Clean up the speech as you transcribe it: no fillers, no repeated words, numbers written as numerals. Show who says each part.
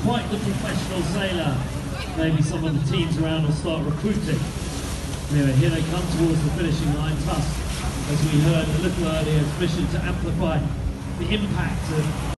Speaker 1: quite the professional sailor. Maybe some of the teams around will start recruiting. Anyway, here they come towards the finishing line. TUS, as we heard a little earlier, its mission to amplify the impact of